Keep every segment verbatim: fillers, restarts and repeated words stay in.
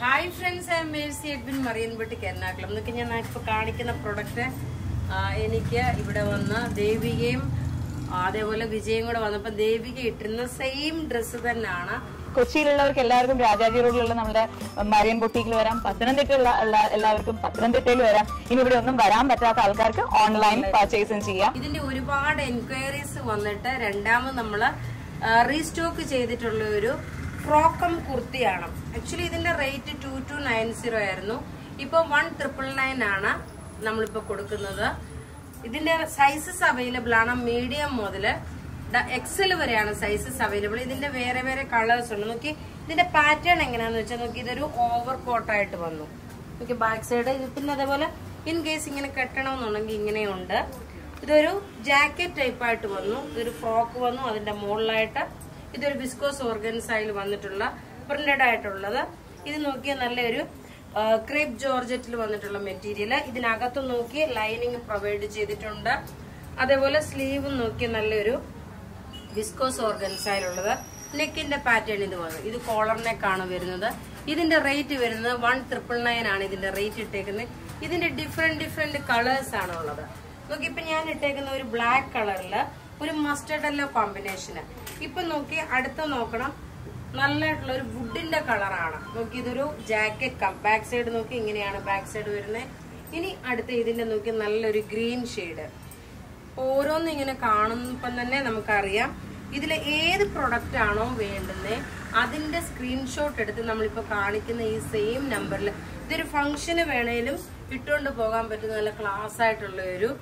Hi friends, I am Mercy Edwin Marian Boutique Ernakulam. Look, ഞാൻ ഇപ്പോൾ കാണിക്കുന്ന product എനിക്ക് ഇവിടെ വന്ന ദേവികയും അതേപോലെ വിജയും കൂടെ വന്നപ്പോൾ ദേവിക ഇട്ടിരുന്ന സെയിം ഡ്രസ്സ് തന്നെയാണ്. കൊച്ചിയിലുള്ളവർക്ക് എല്ലാവർക്കും രാജാജി റോഡിലുള്ള നമ്മുടെ മരിയൻ ബൊട്ടീക്കിൽ വരാം. പത്തനംതിട്ടയുള്ള എല്ലാവർക്കും പത്തനംതിട്ടയിൽ വരാം. ഇനി ഇവിടെ ഒന്നും വരാൻ പറ്റാത്ത ആൾക്കാർക്ക് ഓൺലൈൻ പർച്ചേസും ചെയ്യാം. ഇതിന്റെ ഒരുപാട് എൻക്വയറീസ് വന്നിട്ട് രണ്ടാമത് നമ്മൾ റീസ്റ്റോക്ക് ചെയ്തിട്ടുള്ള ഒരു ഫ്രോക്കം കുർത്തിയാണ്. ആക്ച്വലി ഇതിന്റെ rate two two nine zero ആയിരുന്നു. ഇപ്പൊ വൺ ട്രിപ്പിൾ നയൻ ആണ് നമ്മളിപ്പോ കൊടുക്കുന്നത്. ഇതിന്റെ സൈസസ് അവൈലബിൾ ആണ്. മീഡിയം മുതല് എക്സൽ വരെയാണ് സൈസസ് അവൈലബിൾ. ഇതിന്റെ വേറെ വേറെ കളേഴ്സ് ഉണ്ട്. നോക്കി ഇതിന്റെ പാറ്റേൺ എങ്ങനെയാന്ന് വെച്ചാൽ നോക്കി ഇതൊരു ഓവർ കോട്ടായിട്ട് വന്നു. നോക്കി ബാക്ക് സൈഡ്. പിന്നെ അതേപോലെ ഇൻ കേസ് ഇങ്ങനെ കെട്ടണമെന്നുണ്ടെങ്കിൽ ഇങ്ങനെയുണ്ട്. ഇതൊരു ജാക്കറ്റ് ടൈപ്പ് ആയിട്ട് വന്നു. ഇതൊരു ഫ്രോക്ക് വന്നു. അതിന്റെ മുകളിലായിട്ട് ഇതൊരു വിസ്കോസ് ഓർഗൻസയിൽ വന്നിട്ടുള്ള പ്രിന്റഡ് ആയിട്ടുള്ളത്. ഇത് നോക്കിയാൽ നല്ലൊരു ക്രേപ്പ് ജോർജറ്റിൽ വന്നിട്ടുള്ള മെറ്റീരിയൽ. ഇതിനകത്ത് നോക്കി ലൈനിങ് പ്രൊവൈഡ് ചെയ്തിട്ടുണ്ട്. അതേപോലെ സ്ലീവ് നോക്കി നല്ലൊരു വിസ്കോസ് ഓർഗൻസയിലുള്ളത്. നെക്കിന്റെ പാറ്റേൺ ഇത് വന്നു. ഇത് കോളർ നെക്കാണ് വരുന്നത്. ഇതിന്റെ റേറ്റ് വരുന്നത് വൺ ട്രിപ്പിൾ നയൻ ആണ് ഇതിന്റെ റേറ്റ് ഇട്ടേക്കുന്നത്. ഇതിന്റെ ഡിഫറെന്റ് ഡിഫറെന്റ് കളേഴ്സ് ആണ് ഉള്ളത്. നോക്കി ഇപ്പൊ ഞാൻ ഇട്ടേക്കുന്ന ഒരു ബ്ലാക്ക് കളറില് ഒരു മസ്റ്റർഡ് യെല്ലോ കോമ്പിനേഷന്. ഇപ്പൊ നോക്കി അടുത്ത നോക്കണം, നല്ലതായിട്ടുള്ള ഒരു വുഡിന്റെ കളറാണ്. നോക്കി ഇതൊരു ജാക്കറ്റ് ബാക്ക് സൈഡ് നോക്കി ഇങ്ങനെയാണ് ബാക്ക് സൈഡ് വരുന്നത്. ഇനി അടുത്ത ഇതിന്റെ നോക്കി നല്ലൊരു ഗ്രീൻ ഷെയ്ഡ്. ഓരോന്നും ഇങ്ങനെ കാണുമ്പം തന്നെ നമുക്കറിയാം ഇതിലെ ഏത് പ്രൊഡക്റ്റ് ആണോ വേണ്ടുന്നത് അതിന്റെ സ്ക്രീൻഷോട്ട് എടുത്ത് നമ്മളിപ്പോ കാണിക്കുന്ന ഈ സെയിം നമ്പറിൽ ഇതൊരു ഫംഗ്ഷന് വേണേലും ഇട്ടുകൊണ്ട് പോകാൻ പറ്റുന്ന നല്ല ക്ലാസ് ആയിട്ടുള്ള ഒരു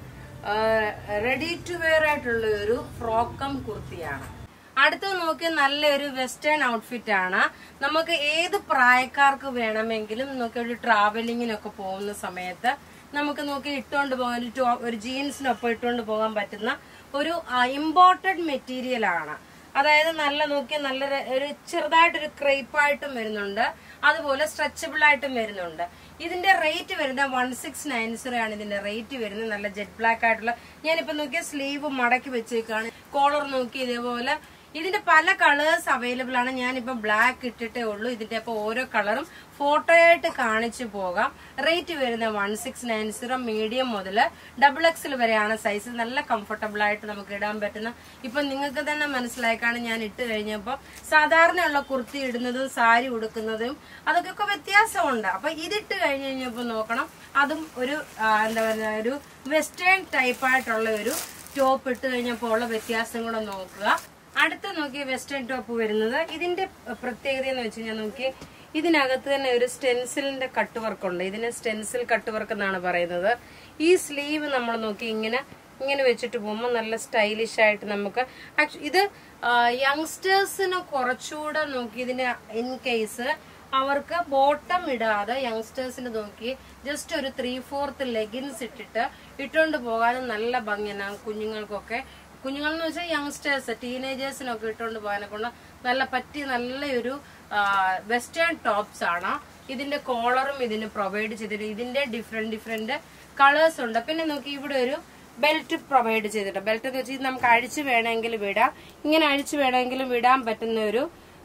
റെഡി ടു വെയർ ആയിട്ടുള്ള ഒരു ഫ്രോക്കം കുർത്തിയാണ്. അടുത്ത് നോക്കി നല്ലൊരു വെസ്റ്റേൺ ഔട്ട്ഫിറ്റ് ആണ്. നമുക്ക് ഏത് പ്രായക്കാർക്ക് വേണമെങ്കിലും നമുക്ക് ഒരു ട്രാവലിങ്ങിനൊക്കെ പോകുന്ന സമയത്ത് നമുക്ക് നോക്കി ഇട്ടുകൊണ്ട് പോകാൻ ഒരു ജീൻസിനൊപ്പം ഇട്ടുകൊണ്ട് പോകാൻ പറ്റുന്ന ഒരു ഇമ്പോർട്ടഡ് മെറ്റീരിയൽ ആണ്. അതായത് നല്ല നോക്കി നല്ല ഒരു ചെറുതായിട്ടൊരു ക്രേപ്പായിട്ടും വരുന്നുണ്ട്, അതുപോലെ സ്ട്രെച്ചബിൾ ആയിട്ടും വരുന്നുണ്ട്. ഇതിന്റെ റേറ്റ് വരുന്നത് വൺ സിക്സ് നയൻ സീറോ ആണ് ഇതിന്റെ റേറ്റ് വരുന്നത്. നല്ല ജെറ്റ് ബ്ലാക്ക് ആയിട്ടുള്ള ഞാനിപ്പോ നോക്കിയ സ്ലീവ് മടക്കി വെച്ചേക്കാണ്. കോളർ നോക്കി ഇതേപോലെ ഇതിന്റെ പല കളേഴ്സ് അവൈലബിൾ ആണ്. ഞാനിപ്പോ ബ്ലാക്ക് ഇട്ടിട്ടേ ഉള്ളൂ. ഇതിന്റെ അപ്പൊ ഓരോ കളറും ഫോട്ടോയായിട്ട് കാണിച്ചു പോകാം. റേറ്റ് വരുന്നത് one six nine zero. Medium മുതൽ ഡബിൾ എക്സൽ വരെയാണ് സൈസ്. നല്ല കംഫർട്ടബിൾ ആയിട്ട് നമുക്ക് ഇടാൻ പറ്റുന്ന. ഇപ്പൊ നിങ്ങൾക്ക് തന്നെ മനസ്സിലാക്കാണ് ഞാൻ ഇട്ട് കഴിഞ്ഞപ്പോ സാധാരണയുള്ള കുർത്തി ഇടുന്നതും സാരി ഉടുക്കുന്നതും അതൊക്കെ വ്യത്യാസമുണ്ട്. അപ്പൊ ഇതിട്ട് കഴിഞ്ഞ് കഴിഞ്ഞപ്പോ നോക്കണം, അതും ഒരു എന്താ പറയുക ഒരു വെസ്റ്റേൺ ടൈപ്പ് ആയിട്ടുള്ള ഒരു ടോപ്പ് ഇട്ട് കഴിഞ്ഞപ്പോൾ ഉള്ള വ്യത്യാസം കൂടെ നോക്കുക. അടുത്ത നോക്കിയ വെസ്റ്റേൺ ടോപ്പ് വരുന്നത് ഇതിന്റെ പ്രത്യേകത എന്ന് വെച്ച് കഴിഞ്ഞാൽ നോക്കി ഇതിനകത്ത് തന്നെ ഒരു സ്റ്റെൻസിലിന്റെ കട്ട് വർക്ക് ഉണ്ട്. ഇതിന് സ്റ്റെൻസിൽ കട്ട് വർക്ക് എന്നാണ് പറയുന്നത്. ഈ സ്ലീവ് നമ്മൾ നോക്കി ഇങ്ങനെ ഇങ്ങനെ വെച്ചിട്ട് പോകുമ്പോൾ നല്ല സ്റ്റൈലിഷ് ആയിട്ട് നമുക്ക് ഇത് യങ്സ്റ്റേഴ്സിന് കുറച്ചുകൂടെ നോക്കി ഇതിന് ഇൻ കേസ് അവർക്ക് ബോട്ടം ഇടാതെ യങ്സ്റ്റേഴ്സിന് നോക്കി ജസ്റ്റ് ഒരു ത്രീ ഫോർത്ത് ലെഗിൻസ് ഇട്ടിട്ട് ഇട്ടുകൊണ്ട് പോകാനും നല്ല ഭംഗിയാണ്. കുഞ്ഞുങ്ങൾക്കൊക്കെ കുഞ്ഞുങ്ങൾ എന്ന് വെച്ചാൽ യങ്സ്റ്റേഴ്സ് ടീനേജേഴ്സിനൊക്കെ ഇട്ടുകൊണ്ട് പോകാനെ കൊണ്ട് നല്ല പറ്റി നല്ലൊരു വെസ്റ്റേൺ ടോപ്സ് ആണ്. ഇതിന്റെ കോളറും ഇതിന് പ്രൊവൈഡ് ചെയ്തിട്ട് ഇതിന്റെ ഡിഫറെന്റ് ഡിഫറെന്റ് കളേഴ്സ് ഉണ്ട്. പിന്നെ നോക്കി ഇവിടെ ഒരു ബെൽറ്റ് പ്രൊവൈഡ് ചെയ്തിട്ടുണ്ട്. ബെൽറ്റ് എന്ന് വെച്ചാൽ നമുക്ക് അഴിച്ചു വേണമെങ്കിൽ വിടാം, ഇങ്ങനെ അഴിച്ചു വേണമെങ്കിലും വിടാൻ പറ്റുന്ന ഒരു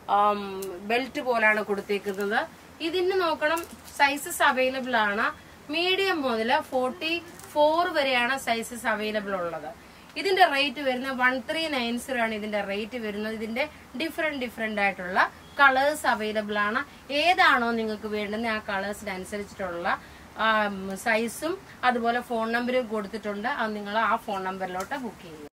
ബെൽറ്റ് പോലാണ് കൊടുത്തേക്കുന്നത്. ഇതിന് നോക്കണം സൈസസ് അവൈലബിൾ ആണ്. മീഡിയം മുതൽ ഫോർട്ടി ഫോർ വരെയാണ് സൈസസ് അവൈലബിൾ ഉള്ളത്. ഇതിന്റെ റേറ്റ് വരുന്നത് വൺ ത്രീ നയൻ സീറോ ആണ് ഇതിന്റെ റേറ്റ് വരുന്നത്. ഇതിന്റെ ഡിഫറെന്റ് ഡിഫറെന്റ് ആയിട്ടുള്ള കളേഴ്സ് അവൈലബിൾ ആണ്. ഏതാണോ നിങ്ങൾക്ക് വേണ്ടുന്നത് ആ കളേഴ്സിനനുസരിച്ചിട്ടുള്ള സൈസും അതുപോലെ ഫോൺ നമ്പറും കൊടുത്തിട്ടുണ്ട്. അത് നിങ്ങൾ ആ ഫോൺ നമ്പറിലോട്ട് ബുക്ക് ചെയ്യുക.